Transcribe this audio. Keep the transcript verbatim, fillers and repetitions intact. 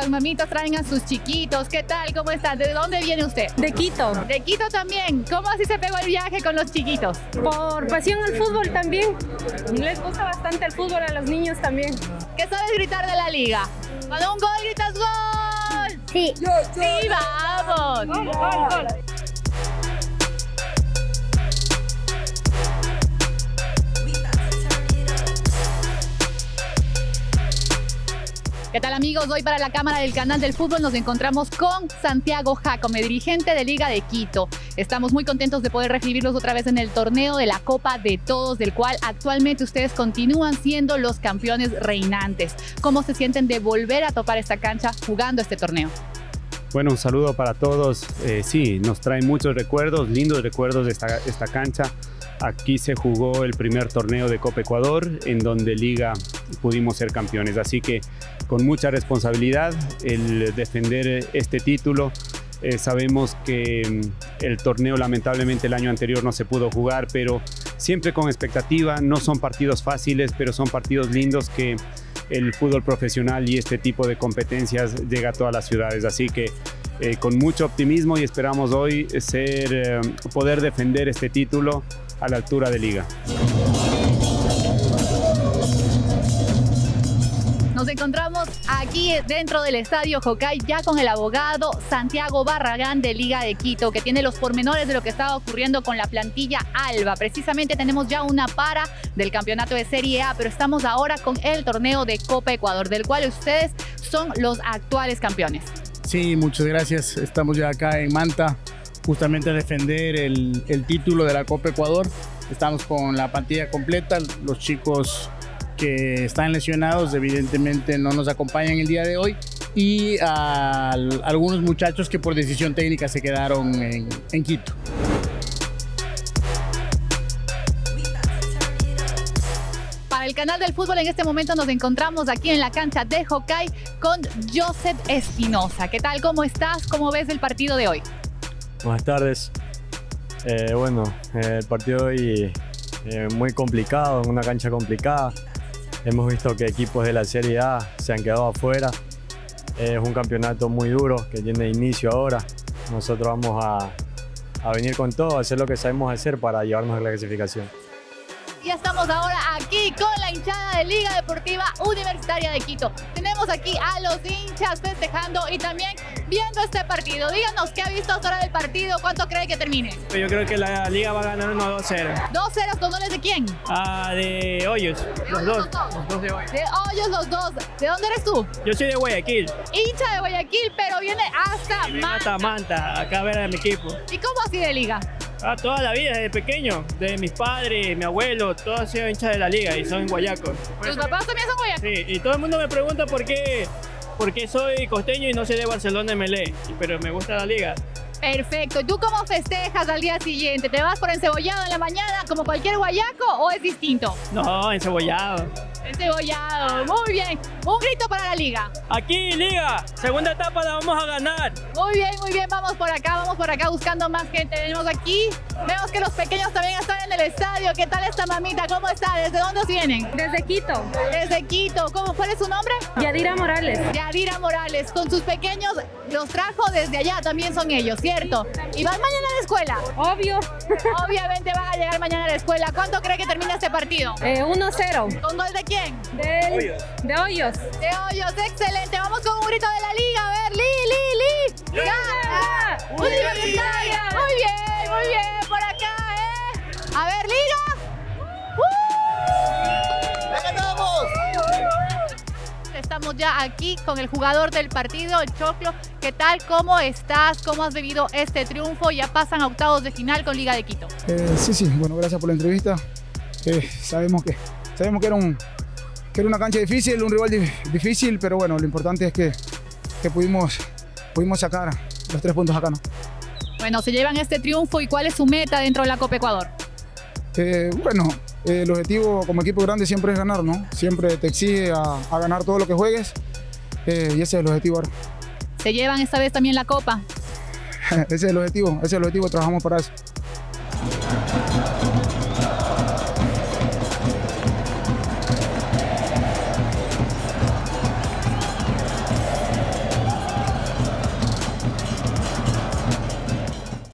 las mamitas traen a sus chiquitos. ¿Qué tal? ¿Cómo están? ¿De dónde viene usted? De Quito. De Quito también. ¿Cómo así se pegó el viaje con los chiquitos? Por pasión al fútbol también. Les gusta bastante el fútbol a los niños también. ¿Qué sabes gritar de la liga? Cuando un gol gritas ¡gol! Sí. Sí, vamos. Gol, gol, gol. ¿Qué tal, amigos? Hoy para la cámara del Canal del Fútbol nos encontramos con Santiago Jacome, dirigente de Liga de Quito. Estamos muy contentos de poder recibirlos otra vez en el torneo de la Copa de Todos, del cual actualmente ustedes continúan siendo los campeones reinantes. ¿Cómo se sienten de volver a topar esta cancha jugando este torneo? Bueno, un saludo para todos. Eh, sí, nos trae muchos recuerdos, lindos recuerdos de esta, esta cancha. Aquí se jugó el primer torneo de Copa Ecuador, en donde Liga pudimos ser campeones. Así que con mucha responsabilidad el defender este título. Eh, sabemos que el torneo lamentablemente el año anterior no se pudo jugar, pero siempre con expectativa. No son partidos fáciles, pero son partidos lindos que el fútbol profesional y este tipo de competencias llega a todas las ciudades. Así que eh, con mucho optimismo y esperamos hoy ser, eh, poder defender este título a la altura de Liga. Nos encontramos aquí dentro del Estadio Jocay ya con el abogado Santiago Barragán de Liga de Quito, que tiene los pormenores de lo que estaba ocurriendo con la plantilla Alba. Precisamente tenemos ya una para del campeonato de Serie A, pero estamos ahora con el torneo de Copa Ecuador, del cual ustedes son los actuales campeones. Sí, muchas gracias. Estamos ya acá en Manta, justamente a defender el, el título de la Copa Ecuador. Estamos con la plantilla completa, los chicos que están lesionados evidentemente no nos acompañan el día de hoy y a, a algunos muchachos que por decisión técnica se quedaron en, en Quito. Para el Canal del Fútbol en este momento nos encontramos aquí en la cancha de Jocay con Joseph Espinosa. ¿Qué tal? ¿Cómo estás? ¿Cómo ves el partido de hoy? Buenas tardes. Eh, bueno, eh, el partido de hoy eh, muy complicado, en una cancha complicada. Hemos visto que equipos de la Serie A se han quedado afuera. Es un campeonato muy duro que tiene inicio ahora. Nosotros vamos a, a venir con todo, a hacer lo que sabemos hacer para llevarnos a la clasificación. Ya estamos ahora aquí con la hinchada de Liga Deportiva Universitaria de Quito. Tenemos aquí a los hinchas festejando y también viendo este partido. Díganos, ¿qué ha visto hasta ahora del partido? ¿Cuánto cree que termine? Yo creo que la Liga va a ganar uno dos cero. ¿dos cero con goles de quién? Ah, de Hoyos, ¿De los Hoyos dos. los dos? Los dos de Hoyos. De Hoyos los dos. ¿De dónde eres tú? Yo soy de Guayaquil. Hincha de Guayaquil, pero viene hasta Vengo Manta. hasta Manta, acá a ver a mi equipo. ¿Y cómo así de Liga? Ah, toda la vida, desde pequeño. De mis padres, mi abuelo, todos han sido hinchas de la Liga y son guayacos. ¿Tus papás también son guayacos? Sí, y todo el mundo me pregunta por qué, por qué soy costeño y no soy de Barcelona M L E, pero me gusta la Liga. Perfecto. ¿Y tú cómo festejas al día siguiente? ¿Te vas por encebollado en la mañana como cualquier guayaco o es distinto? No, encebollado. Encebollado. Muy bien. Un grito para la Liga. Aquí, Liga, segunda etapa la vamos a ganar. Muy bien, muy bien. Vamos por acá, vamos por acá buscando más gente. Venimos aquí. Vemos que los pequeños también están en el estadio. ¿Qué tal esta mamita? ¿Cómo está? ¿Desde dónde vienen? Desde Quito. Desde Quito. ¿Cómo? ¿Cuál es su nombre? Yadira Morales. Yadira Morales. Con sus pequeños los trajo desde allá. También son ellos, ¿cierto? ¿Y van mañana a la escuela? Obvio. Obviamente van a llegar mañana a la escuela. ¿Cuánto cree que termina este partido? Eh, uno cero. ¿Con gol de quién? Del, de Hoyos. De Hoyos. Excelente. Vamos con un grito de la Liga. A ver, Li, Li, Li. ¡Gana! Universitaria. Muy bien, muy bien. Por acá, ¿eh? A ver, Liga. ¡Uh! ¡La ganamos! Estamos ya aquí con el jugador del partido, el Choclo. ¿Qué tal? ¿Cómo estás? ¿Cómo has vivido este triunfo? Ya pasan a octavos de final con Liga de Quito. Eh, sí, sí. Bueno, gracias por la entrevista. Eh, sabemos que, sabemos que era un... que era una cancha difícil, un rival di difícil, pero bueno, lo importante es que, que pudimos, pudimos sacar los tres puntos acá, ¿no? Bueno, se llevan este triunfo y ¿cuál es su meta dentro de la Copa Ecuador? Eh, bueno, eh, el objetivo como equipo grande siempre es ganar, ¿no? Siempre te exige a, a ganar todo lo que juegues eh, y ese es el objetivo ahora. ¿Se llevan esta vez también la Copa? Ese es el objetivo, ese es el objetivo, trabajamos para eso.